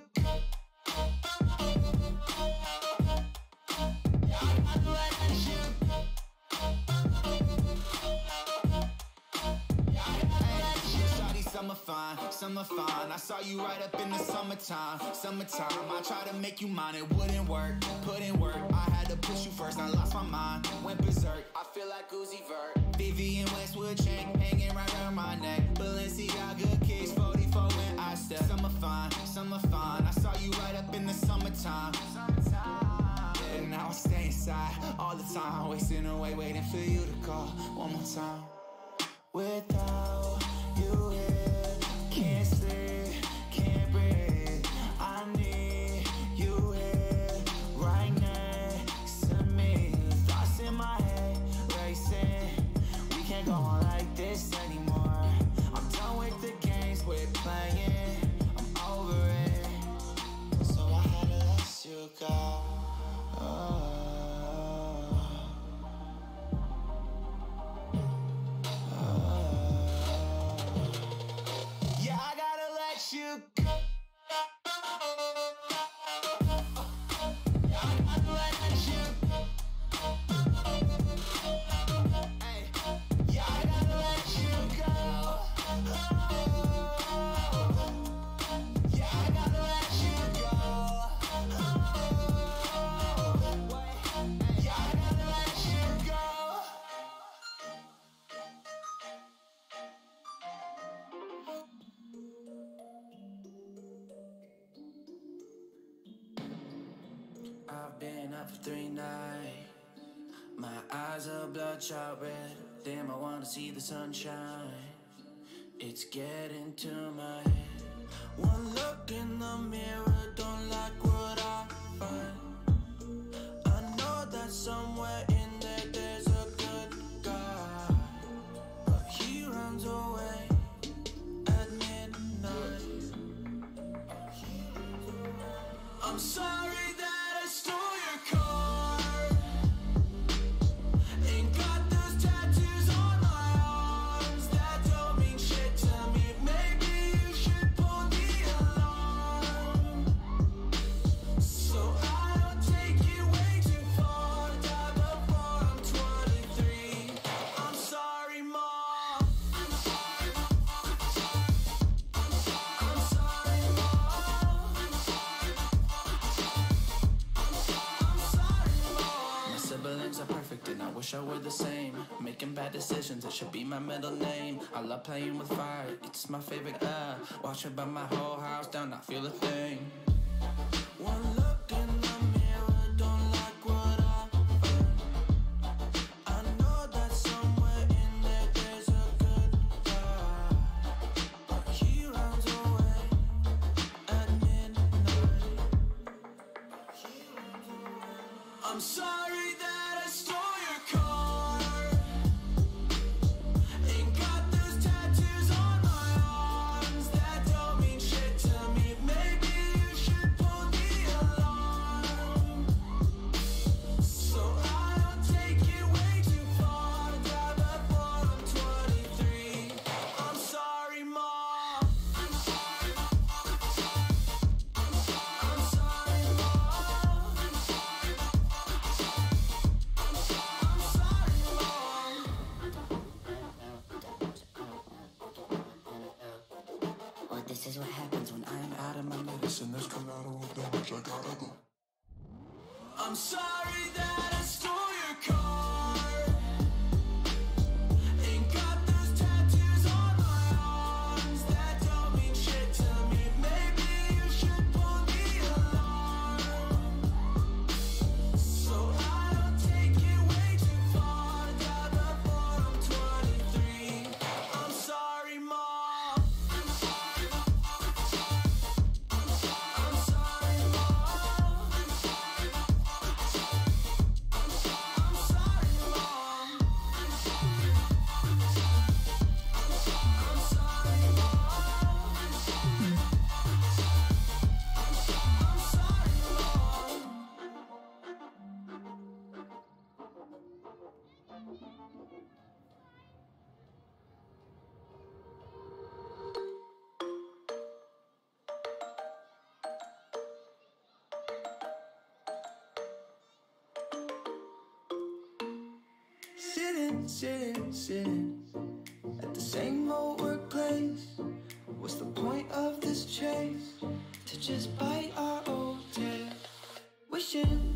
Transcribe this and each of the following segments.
Summer fine, I saw you right up in the summertime. I tried to make you mine, it wouldn't work. Put in work, I had to push you first. I lost my mind, went berserk. I feel like Uzi Vert. Vivian Westwood chain hanging right around my neck. Balenciaga kicks 44 when I step. Summer fine, I saw you right up in the summertime. And now I stay inside all the time, wasting away, waiting for you to call one more time. Without you here, can't sleep, can't breathe. I need you here, right next to me. Thoughts in my head, racing. We can't go on like this anymore. I'm done with the games we're playing, I'm over it. So I had to let you go. You go. I've been up for 3 nights. My eyes are bloodshot red. Damn, I wanna see the sunshine. It's getting to my head. One look in the mirror, don't like what I find. I know that somewhere in there there's a good guy, but he runs away at midnight. I'm sorry that I stole your car. Ain't got those tattoos on my arms that don't mean shit to me. Maybe you should pull the alarm, so I don't take it way too far. Die before I'm 23. I'm sorry, Mom. I'm sorry, Mom. I'm sorry, Mom. My siblings are perfect and I wish I were the same. Making bad decisions, it should be my middle name. I love playing with fire, it's my favorite. Watch it burn my whole house down, not feel a thing. One look in the mirror, don't like what I find. I know that somewhere in there there's a good guy, but he runs away at midnight. I'm sorry that I stole your car. Ain't got those tattoos on my arms that don't mean shit to me. Maybe you should pull the alarm, so I don't take it way too far. Die before I'm 23. I'm sorry, Mom. I'm sorry, Mom. I'm sorry, Mom. I'm sorry, Mom. Well, this is what happens when I'm out of my medicine. There's collateral damage, I gotta go. I'm sorry that I stole your car. Ain't got those tattoos on my arms that don't mean shit to me. Maybe you should pull the alarm, so I don't take it way too far. Die before I'm 23. I'm sorry, Mom. I'm sorry, Mom. I'm sorry, Mom. I'm sorry, Mom. sitting at the same old workplace. What's the point of this chase? To just bite our old tail. Wishing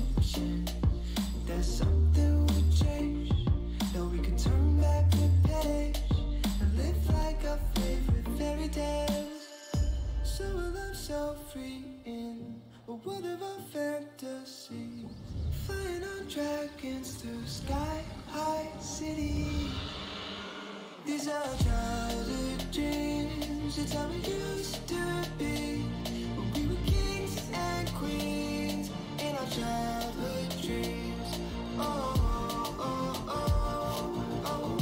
that something would change, that we could turn back the page and live like our favorite fairy tales. So will I'm so free in a world of our fantasy, flying on dragons through sky-high cities. These are childhood dreams, it's how we used to be, when we were kings and queens in our childhood dreams. Oh, oh, oh, oh, oh,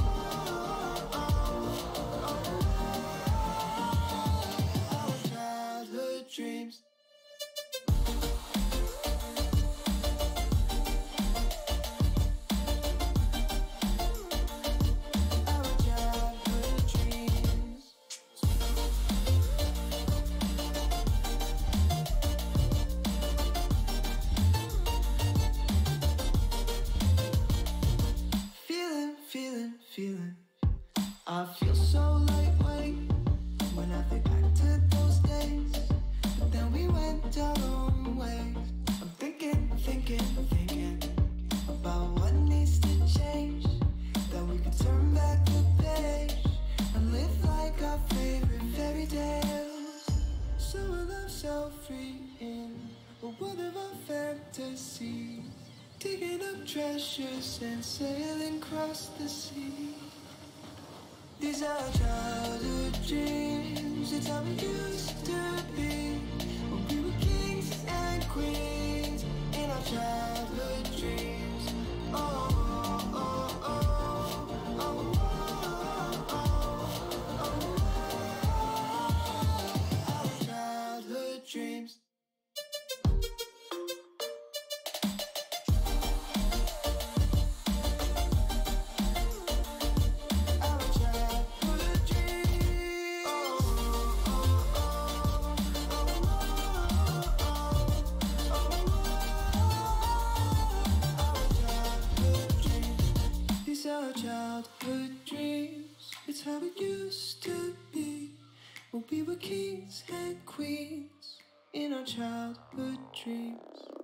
oh, oh, our childhood dreams. Feeling, I feel so lightweight when I think back to those days, but then we went our own ways. I'm thinking about what needs to change, that we could turn back the page and live like our favorite fairy tales. So will I'm so free in a world of our fantasy, digging up treasures and sailing across the sea. These are childhood dreams, it's how we used to be, when we were kings and queens in our childhood dreams. Oh, oh, oh, oh, oh, oh, oh, oh, our childhood dreams. Childhood dreams, it's how it used to be, when we were kings and queens in our childhood dreams.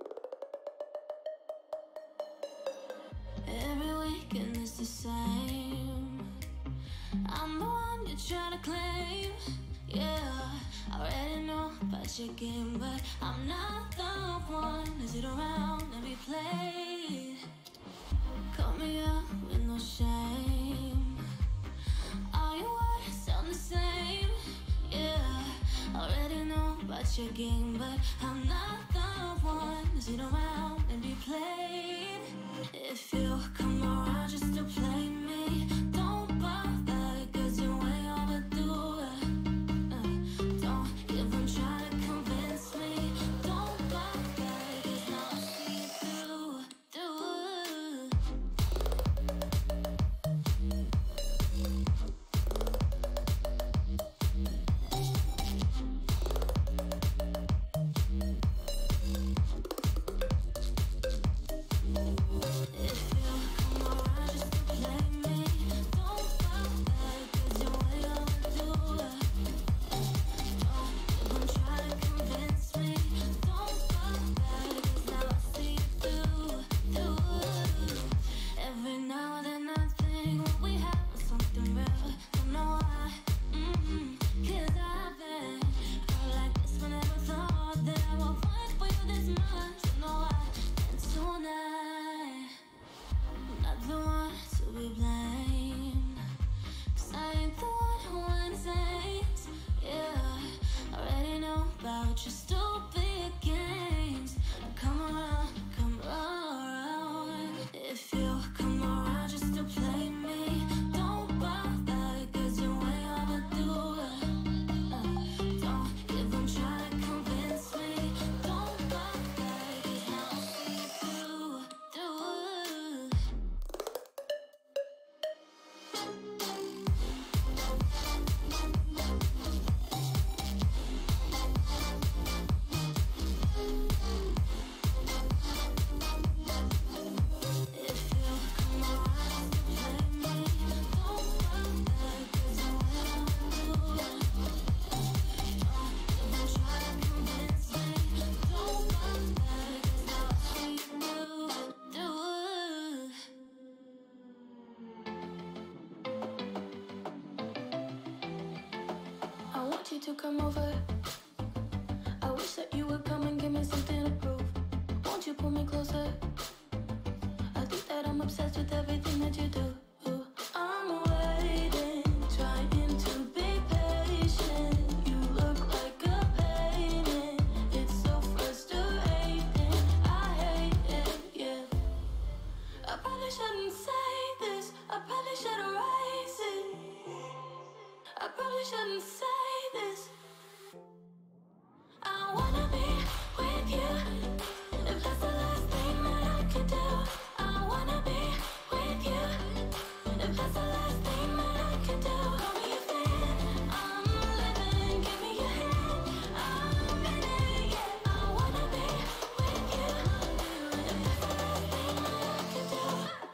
Every weekend is the same. I'm the one you're trying to claim. Yeah, I already know about your game, but I'm not the one to sit around and be played. Call me up with no shame. All your words sound the same. Yeah, I already know about your game, but I'm not the one to sit around and be played. If you come around just to play me, don't bother, cause you're way overdue. Don't even try to convince me. Don't bother, cause now I see you through. If you come around just to play me, to come over. I wish that you would come and give me something to prove. Won't you pull me closer? I think that I'm obsessed with everything that you do. I'm waiting, trying to be patient. You look like a painting. It's so frustrating. I hate it, yeah. I probably shouldn't say this. I probably should erase it. I probably shouldn't say this. I wanna be with you. If that's the last thing that I could do. I wanna be with you. If that's the last thing that I could do. Call me a fan. I'm living. Give me your hand. I'm in it, yeah. I wanna be with you. If that's the last thing that I could do.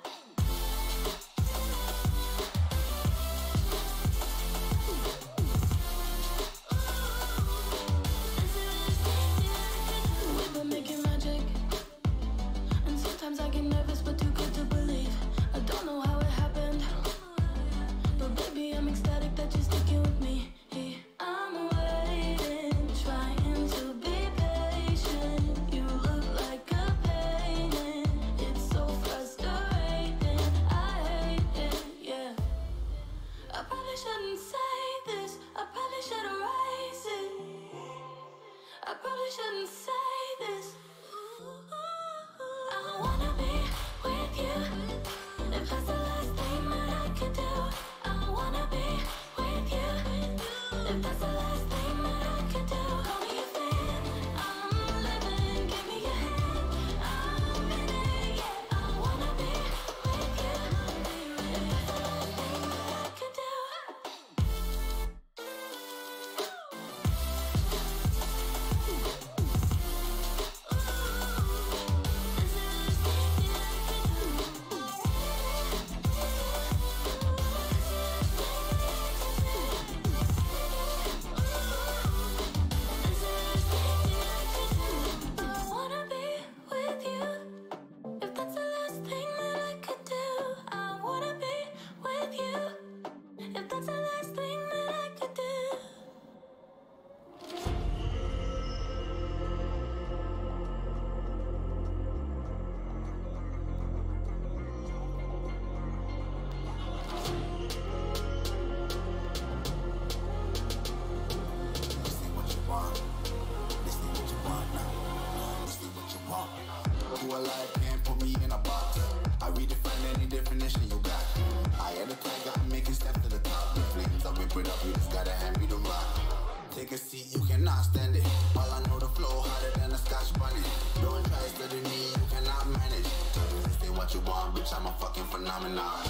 We've been making magic, and sometimes I get nervous, but too good to believe. I don't know how it happened, but baby, I'm ecstatic that you're sticking with me. I'm waiting, trying to be patient. You look like a painting. It's so frustrating. I hate it, yeah. I probably shouldn't say this. I probably should erase it. I probably shouldn't say this. I wanna be with you. If that's the last thing that I could do. I wanna be with you. If that's the last thing that I could do. Call me a fan. I'm living. Give me your hand. I'm in it, yeah. I wanna be with you. If that's the last thing that I could do. I wanna be with you. If that's the last thing that I could do. I wanna be with you. If that's the last thing that I could do. This ain't what you want. This ain't what you want now. This ain't what you want. You alive can't put me in a box. I redefine any definition you got. I am the tiger, I'm making steps to the top. The flames, I whip it up, you just gotta hand me the rock. Take a seat, you cannot stand it. All I know, the flow harder than a Scotch bunny. Don't try studying me, you cannot manage. This ain't what you want, bitch, I'm a fucking phenomenon.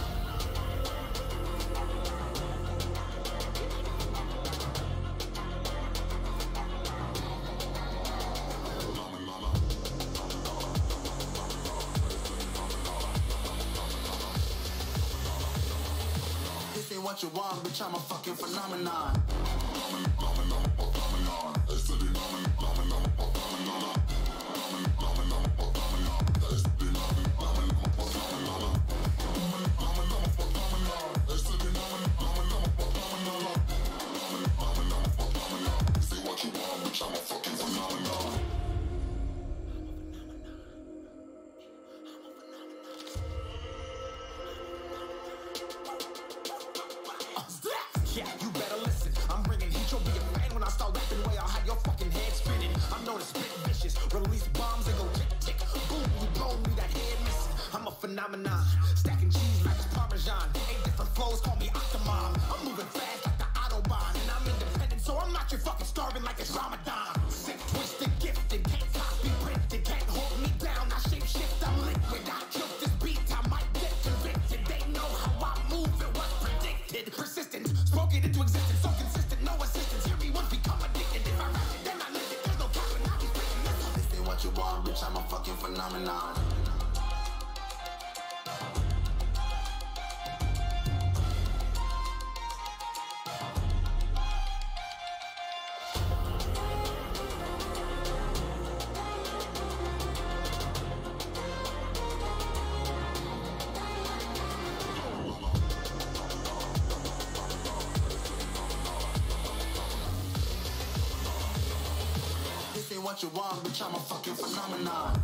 This ain't what you want, bitch, I'm a fucking phenomenon. Yeah, you better listen. I'm bringing heat. You'll be a fan when I start rapping. Way I'll have your fucking head spinning. I'm known as spit vicious. Release bombs and go tick tick. Boom, you blow me that head missing. I'm a phenomenon. Stacking cheese like it's Parmesan. 8 different flows, call me Octomom. I'm moving fast like the Autobahn, and I'm independent, so I'm not your fucking starving like it's Ramadan. Sick, twisted, gifted, can't copy, printed, can't hold me down. I shape shift, I'm liquid. I killed this beat, I might get convicted. They know how I move, it was predicted. Persistent, spoke it into existence, so consistent, no assistance. Hear me once become addicted. If I rap it, then I live it. There's no capping, I'll be spitting this. This ain't what you want, bitch, I'm a fucking phenomenon. what you want, bitch, I'm a fucking phenomenon.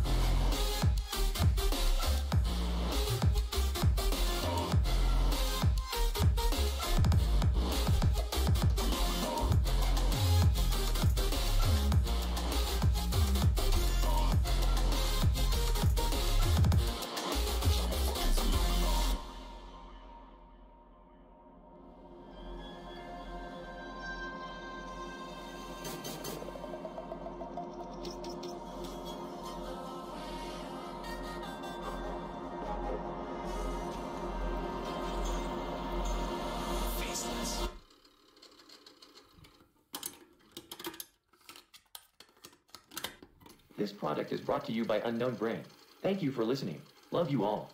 This product is brought to you by Unknown Brain. Thank you for listening. Love you all.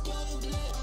got a black